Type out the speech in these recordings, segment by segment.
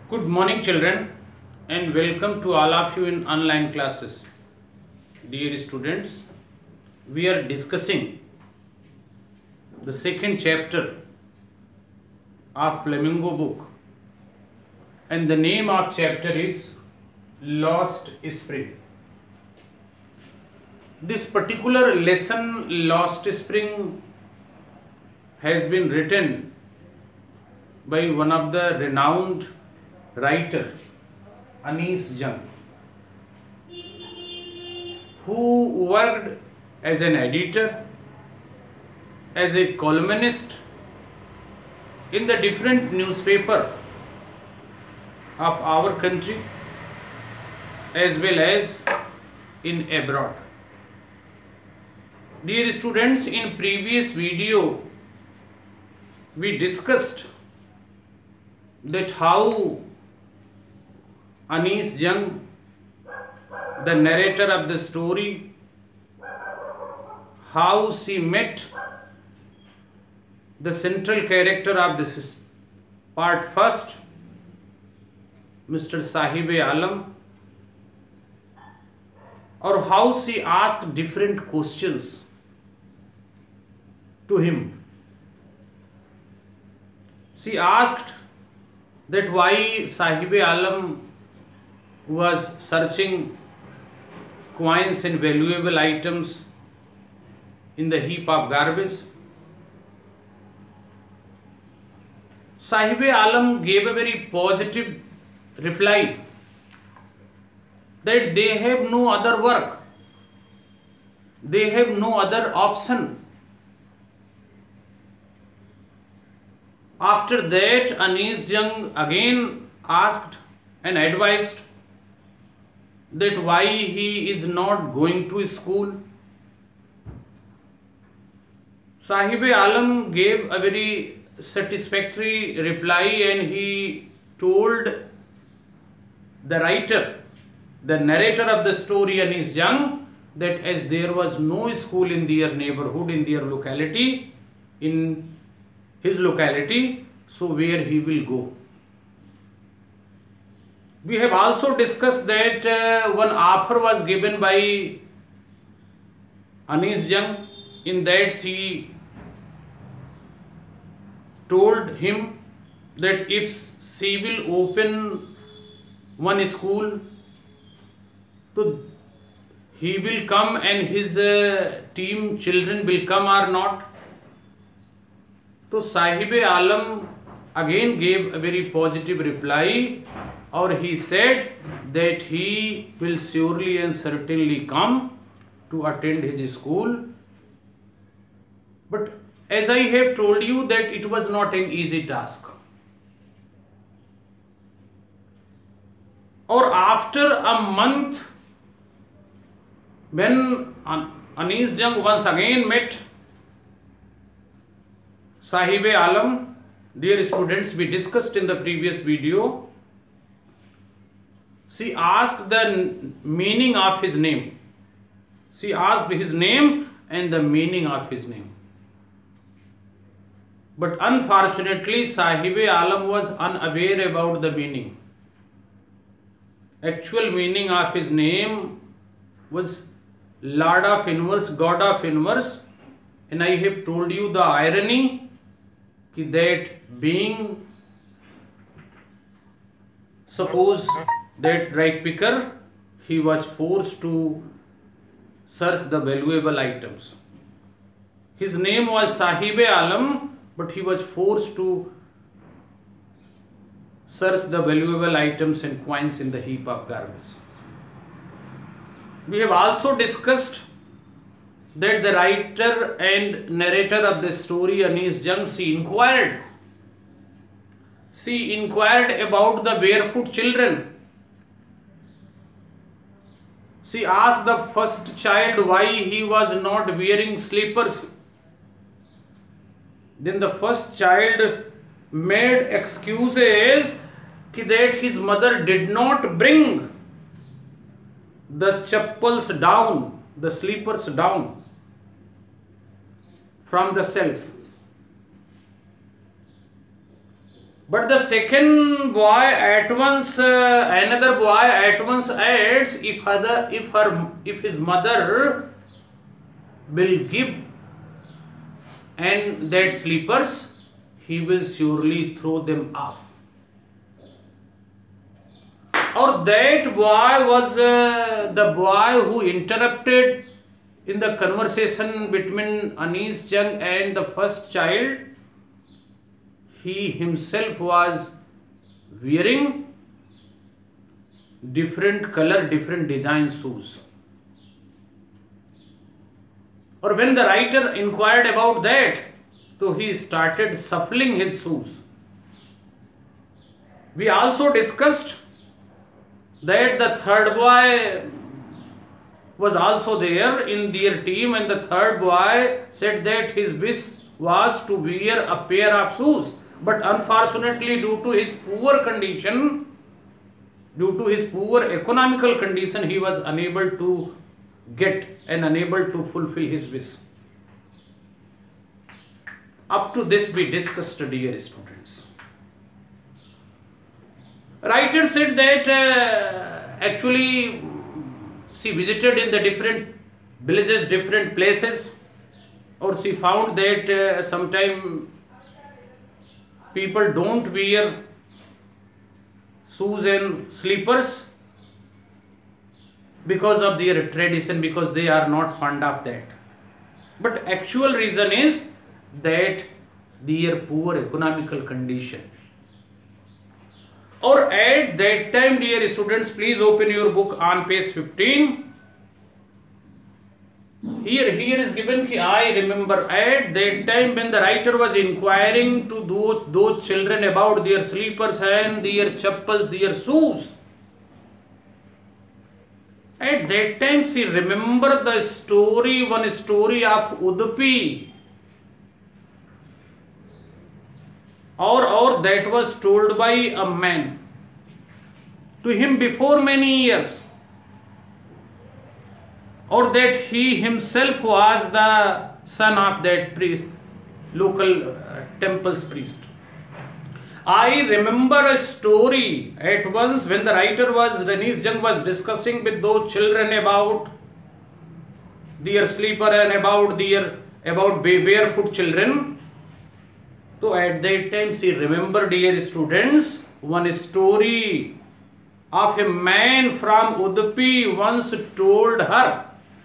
Good morning, children, and welcome to all of you in online classes. Dear students, we are discussing the second chapter of Flamingo book, and the name of chapter is Lost Spring. This particular lesson, Lost Spring, has been written by one of the renowned writer, Anees Jung, who worked as an editor, as a columnist in the different newspaper of our country as well as in abroad. Dear students, in previous video we discussed that how Anees Jung, the narrator of the story, how she met the central character of this part first, Mr. Sahib-e-Alam, or how she asked different questions to him. She asked that why Sahib-e-Alam was searching coins and valuable items in the heap of garbage. Sahib-e-Alam gave a very positive reply that they have no other work, they have no other option. After that, Anees Jung again asked and advised that why he is not going to school. Sahib-e-Alam gave a very satisfactory reply, and he told the writer, the narrator of the story, Anees Jung, that as there was no school in their neighborhood, in their locality, in his locality, so where he will go. We have also discussed that one offer was given by Anees Jung. In that she told him that if she will open one school, so he will come and his team children will come or not. So Sahib-e-Alam again gave a very positive reply, or he said that he will surely and certainly come to attend his school. But as I have told you that it was not an easy task. Or after a month, when Anees Jung once again met Sahib-e-Alam, dear students, we discussed in the previous video, she asked the meaning of his name. She asked his name and the meaning of his name. But unfortunately, Sahib-e-Alam was unaware about the meaning. Actual meaning of his name was Lord of Universe, God of Universe, and I have told you the irony that being, suppose that rag picker, he was forced to search the valuable items. His name was Sahib-e-Alam, but he was forced to search the valuable items and coins in the heap of garbage. We have also discussed that the writer and narrator of the story, Anees Jung, she inquired about the barefoot children. She asked the first child why he was not wearing slippers. Then the first child made excuses that his mother did not bring the chappals down, the slippers down from the shelf. But the second boy at once, another boy at once adds, if his mother will give and that slippers, he will surely throw them off. Or that boy was the boy who interrupted in the conversation between Anis Jung and the first child. He himself was wearing different color, different design shoes. Or when the writer inquired about that, so he started shuffling his shoes. We also discussed that the third boy was also there in their team, and the third boy said that his wish was to wear a pair of shoes. But unfortunately, due to his poor condition, due to his poor economical condition, he was unable to get and unable to fulfill his wish. Up to this we discussed, dear students. Writer said that actually she visited in the different villages, different places, or she found that sometimes people don't wear shoes and slippers because of their tradition, because they are not fond of that. But actual reason is that their poor economical condition. Or at that time, dear students, please open your book on page 15. Here is given कि I remember at that time when the writer was inquiring to those children about their slippers and their chappals, their shoes. At that time she remembered the story, one story of Udupi. Or that was told by a man to him before many years. Or that he himself was the son of that priest, local temple's priest. I remember a story at once when the writer was, Anis Jung was discussing with those children about their slipper and about barefoot children. So at that time she remembered, dear students, one story of a man from Udupi once told her.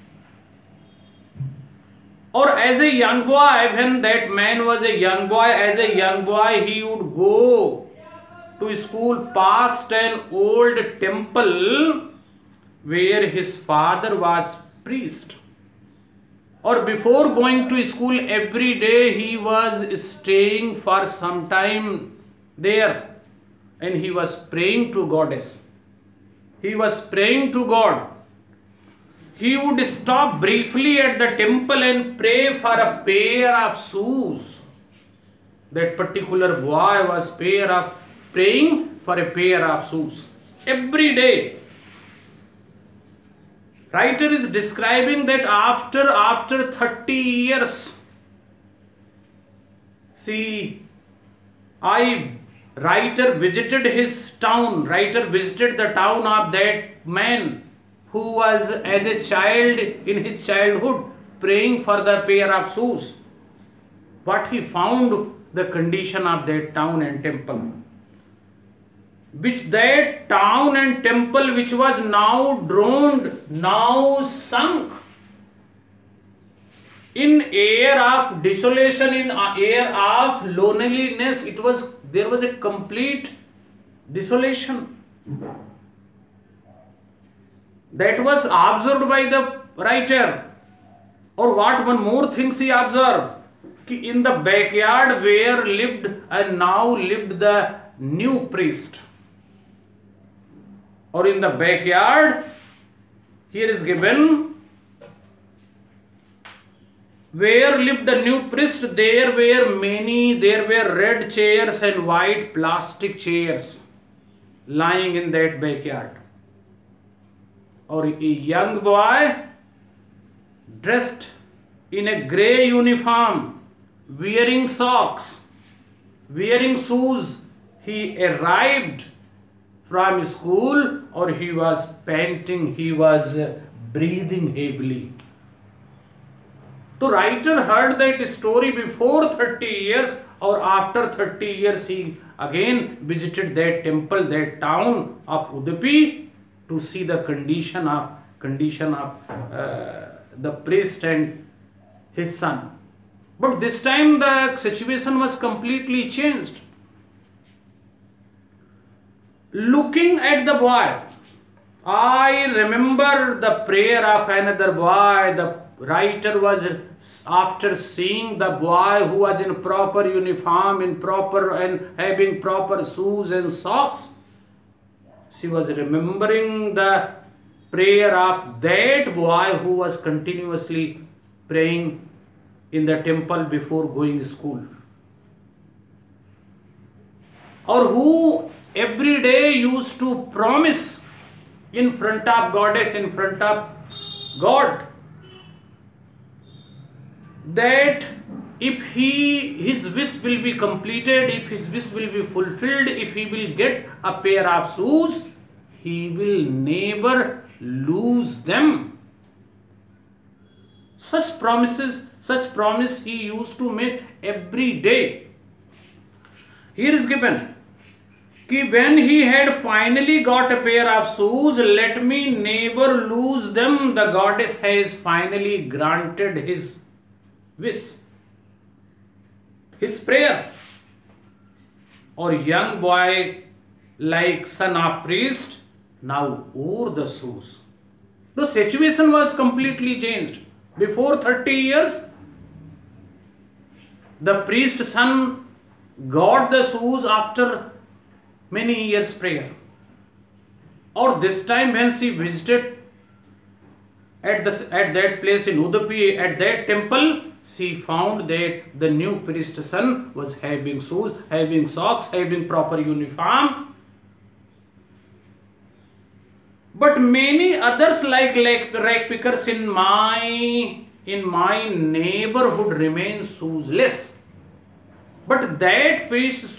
Or as a young boy, when that man was a young boy, as a young boy he would go to school past an old temple where his father was priest. Or before going to school every day he was staying for some time there and he was praying to Goddess. He was praying to God. He would stop briefly at the temple and pray for a pair of shoes. That particular boy was praying for a pair of shoes every day. Writer is describing that after 30 years, writer visited his town. Writer visited the town of that man who was as a child in his childhood praying for the pair of shoes. But he found the condition of that town and temple. Which that town and temple which was now drowned, now sunk in air of desolation, in air of loneliness. There was a complete desolation. That was observed by the writer. Or what one more thing he observed, in the backyard where now lived the new priest. Or in the backyard, here is given, where lived the new priest, there were red chairs and white plastic chairs lying in that backyard. Or a young boy dressed in a grey uniform, wearing socks, wearing shoes he arrived from school, or he was panting, he was breathing heavily. The writer heard that story before 30 years, or after 30 years he again visited that temple, that town of Udupi, to see the condition of the priest and his son. But this time the situation was completely changed. Looking at the boy, I remember the prayer of another boy. The writer was, after seeing the boy who was in proper uniform, and having proper shoes and socks, she was remembering the prayer of that boy who was continuously praying in the temple before going to school, or who every day used to promise in front of goddess, in front of God, that if his wish will be completed, if his wish will be fulfilled, if he will get a pair of shoes, he will never lose them. Such promise he used to make every day. Here is given, when he had finally got a pair of shoes, let me never lose them. The goddess has finally granted his wish, his prayer. Or young boy, like son of priest, now wore the shoes. The situation was completely changed. Before 30 years, the priest's son got the shoes after many years prayer. Or this time when she visited at that place in Udupi, at that temple, she found that the new priest's son was having shoes, having socks, having proper uniform. But many others, like rag pickers in my neighborhood, remain shoeless. But that priest's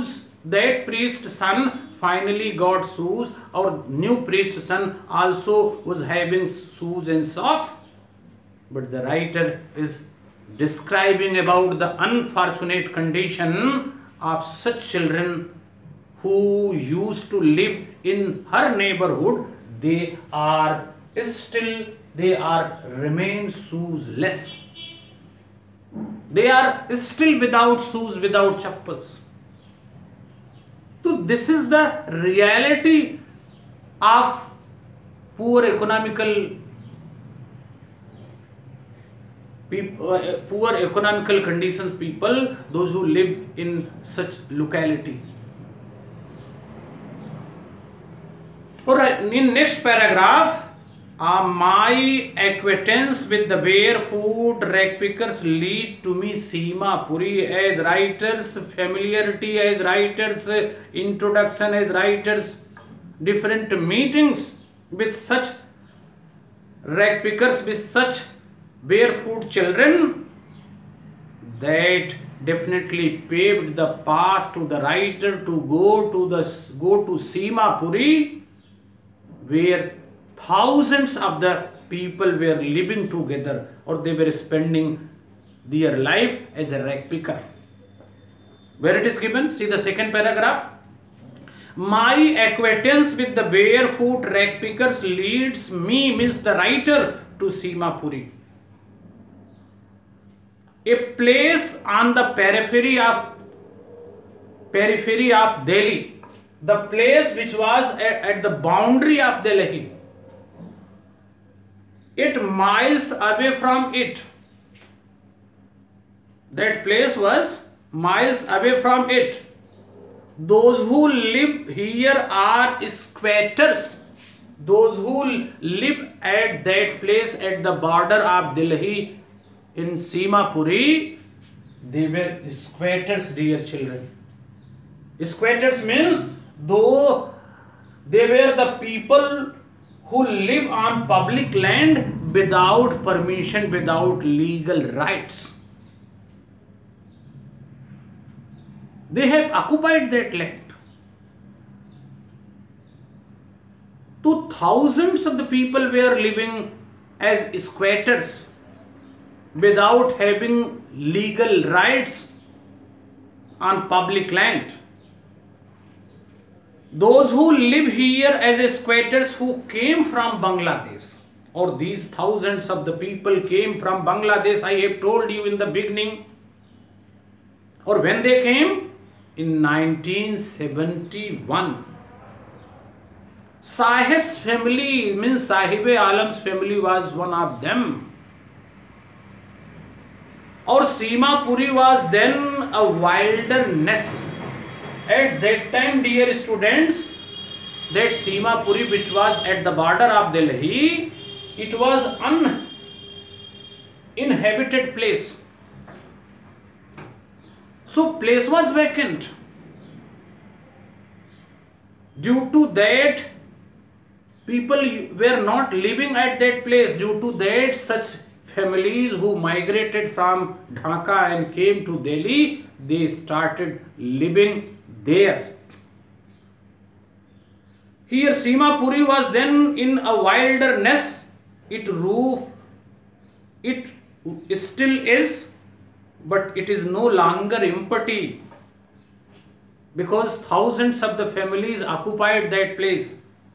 son finally got shoes. Our new priest's son also was having shoes and socks. But the writer is describing about the unfortunate condition of such children who used to live in her neighborhood. They remain shoeless. They are still without shoes, without chappals. So this is the reality of poor economical conditions people, those who live in such locality. Alright, in next paragraph, my acquaintance with the barefoot rag pickers lead to me Seema Puri. As writers, familiarity, as writers, introduction, as writers, different meetings with such rag pickers, with such barefoot children, that definitely paved the path to the writer to go to Seema Puri, where thousands of the people were living together, or they were spending their life as a rag picker. Where it is given, see the second paragraph. My acquaintance with the barefoot rag pickers leads me, means the writer, to Seema Puri, a place on the periphery of Delhi, the place which was at the boundary of Delhi. 8 miles away from it. That place was miles away from it. Those who live here are squatters. Those who live at that place at the border of Delhi in Seema Puri, they were squatters, dear children. Squatters means though they were the people who live on public land without permission, without legal rights. They have occupied that land. So thousands of the people were living as squatters without having legal rights on public land. Those who live here as squatters who came from Bangladesh, or these thousands of the people came from Bangladesh, I have told you in the beginning, or when they came in 1971. Sahib's family, means Sahib-e-Alam's family, was one of them. Or Seema Puri was then a wilderness. At that time, dear students, that Seema Puri, which was at the border of Delhi, it was uninhabited place. So place was vacant. Due to that, people were not living at that place. Due to that, such families who migrated from Dhaka and came to Delhi, they started living there. Here Seema Puri was then in a wilderness. It still is, but it is no longer empty, because thousands of the families occupied that place.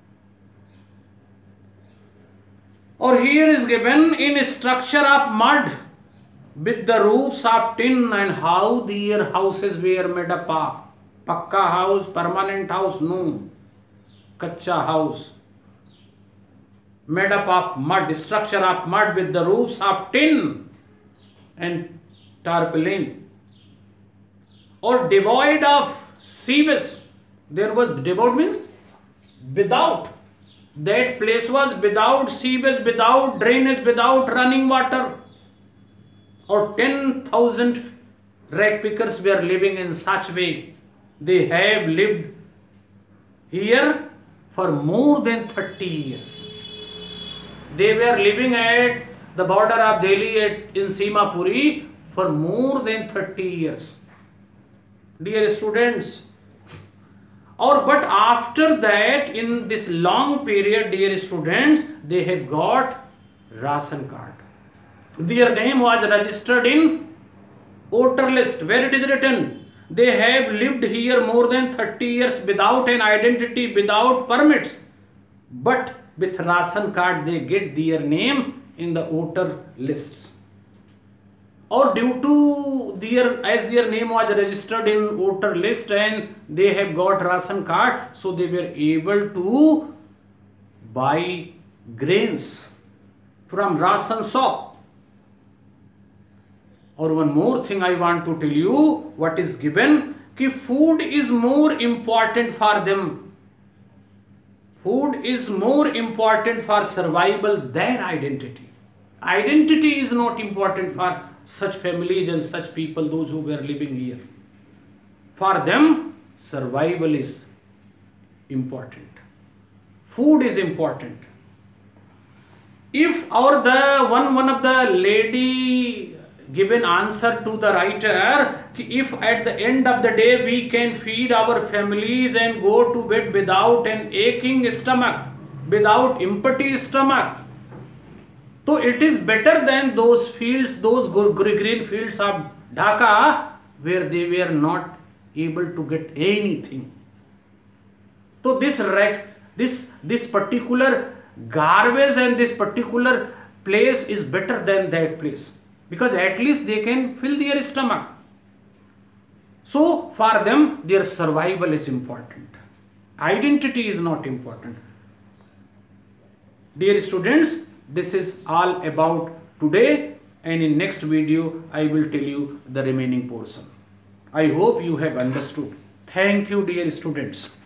Or here is given in a structure of mud with the roofs of tin, and how their houses were made up of. Pakka house, permanent house, no. Kacha house. Made up of mud, structure of mud with the roofs of tin and tarpaulin. Or devoid of sewage. There was, devoid means without. That place was without sewage, without drainage, without running water. Or 10,000 rag pickers were living in such way. They have lived here for more than 30 years. They were living at the border of Delhi in Seema Puri for more than 30 years. Dear students, but after that, in this long period, dear students, they have got ration card. Their name was registered in voter list, where it is written, they have lived here more than 30 years without an identity, without permits, but with ration card they get their name in the voter lists. Or due to as their name was registered in voter list and they have got ration card, so they were able to buy grains from ration shop. Or one more thing I want to tell you, what is given, कि food is more important for them. Food is more important for survival than identity. Identity is not important for such families and such people, those who were living here. For them, survival is important. Food is important. If one of the lady given answer to the writer, if at the end of the day we can feed our families and go to bed without an aching stomach, without empty stomach, so it is better than those fields, those green fields of Dhaka, where they were not able to get anything. So this particular garbage and this particular place is better than that place, because at least they can fill their stomach. So for them, their survival is important. Identity is not important. Dear students, this is all about today, and in next video I will tell you the remaining portion. I hope you have understood. Thank you, dear students.